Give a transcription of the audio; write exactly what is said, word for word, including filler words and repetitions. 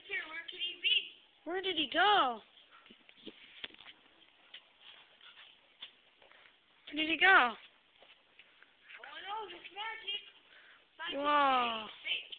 reappear. Where could he be? Where did he go? Where did he go? Oh no, it's magic. Magic. Whoa. Hey,